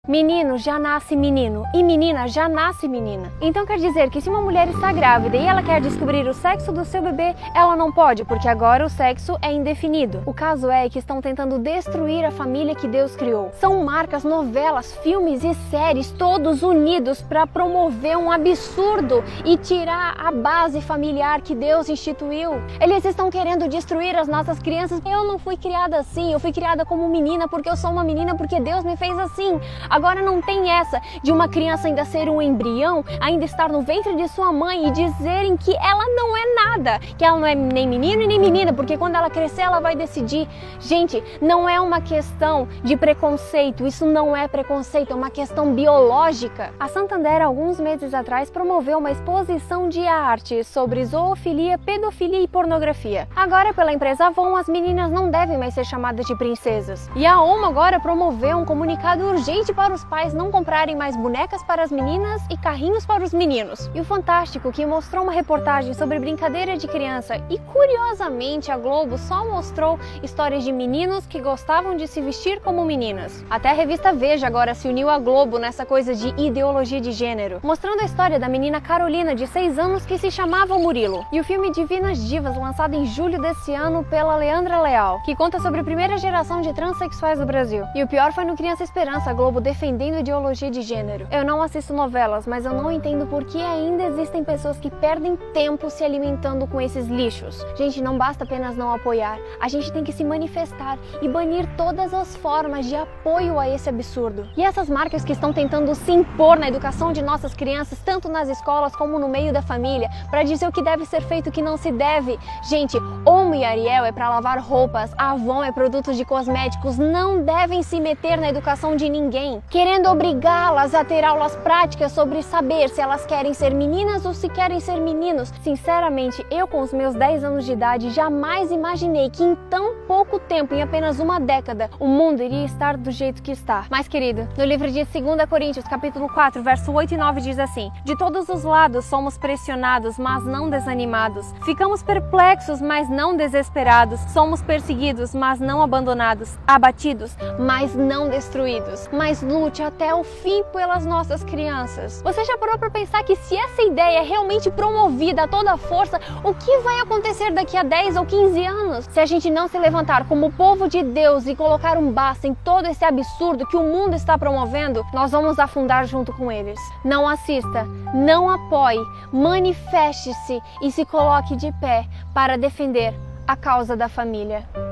Menino já nasce menino e menina já nasce menina. Então quer dizer que se uma mulher está grávida e ela quer descobrir o sexo do seu bebê, ela não pode, porque agora o sexo é indefinido. O caso é que estão tentando destruir a família que Deus criou. São marcas, novelas, filmes e séries todos unidos para promover um absurdo e tirar a base familiar que Deus instituiu. Eles estão querendo destruir as nossas crianças. Eu não fui criada assim, eu fui criada como menina porque eu sou uma menina, porque Deus me fez assim. Agora não tem essa de uma criança ainda ser um embrião, ainda estar no ventre de sua mãe e dizerem que ela não é nada, que ela não é nem menino e nem menina, porque quando ela crescer ela vai decidir. Gente, não é uma questão de preconceito, isso não é preconceito, é uma questão biológica. A Santander, alguns meses atrás, promoveu uma exposição de arte sobre zoofilia, pedofilia e pornografia. Agora, pela empresa Avon, as meninas não devem mais ser chamadas de princesas. E a OMA agora promoveu um comunicado urgente para os pais não comprarem mais bonecas para as meninas e carrinhos para os meninos. E o Fantástico, que mostrou uma reportagem sobre brincadeira de criança, e curiosamente a Globo só mostrou histórias de meninos que gostavam de se vestir como meninas. Até a revista Veja agora se uniu à Globo nessa coisa de ideologia de gênero, mostrando a história da menina Carolina, de 6 anos, que se chamava Murilo. E o filme Divinas Divas, lançado em julho desse ano pela Leandra Leal, que conta sobre a primeira geração de transexuais do Brasil. E o pior foi no Criança Esperança, a Globo defendendo a ideologia de gênero. Eu não assisto novelas, mas eu não entendo por que ainda existem pessoas que perdem tempo se alimentando com esses lixos. Gente, não basta apenas não apoiar, a gente tem que se manifestar e banir todas as formas de apoio a esse absurdo. E essas marcas que estão tentando se impor na educação de nossas crianças, tanto nas escolas como no meio da família, para dizer o que deve ser feito e o que não se deve. Gente, Omo e Ariel é para lavar roupas, Avon é produtos de cosméticos, não devem se meter na educação de ninguém, querendo obrigá-las a ter aulas práticas sobre saber se elas querem ser meninas ou se querem ser meninos. Sinceramente, eu com os meus 10 anos de idade jamais imaginei que em tão pouco tempo, em apenas uma década, o mundo iria estar do jeito que está. Mas querido, no livro de 2 Coríntios, capítulo 4, verso 8 e 9 diz assim: de todos os lados somos pressionados, mas não desanimados. Ficamos perplexos, mas não desesperados. Somos perseguidos, mas não abandonados. Abatidos, mas não destruídos. Mas lute até o fim pelas nossas crianças. Você já parou para pensar que se essa ideia é realmente promovida a toda força, o que vai acontecer daqui a 10 ou 15 anos? Se a gente não se levantar como povo de Deus e colocar um basta em todo esse absurdo que o mundo está promovendo, nós vamos afundar junto com eles. Não assista, não apoie, manifeste-se e se coloque de pé para defender a causa da família.